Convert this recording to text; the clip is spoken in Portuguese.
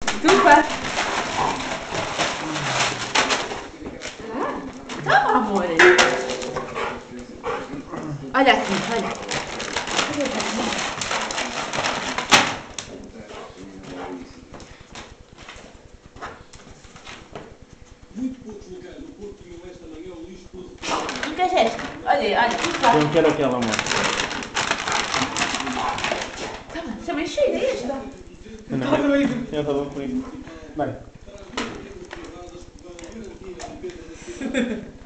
Tupa! Toma, amor! Olha aqui, olha. Não queres esta? Olha, olha, tupa! Eu não quero aquela, amor. Toma, também cheira esta! Não, eu estou bem por isso. Vai.